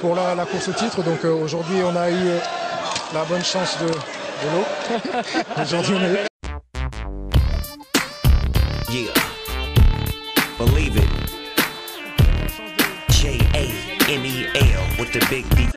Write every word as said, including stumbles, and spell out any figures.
pour la, la course au titre. Donc euh, aujourd'hui, on a eu euh, la bonne chance de, de l'eau. Aujourd'hui, on est... Yeah, believe it. J A M E L with the big D.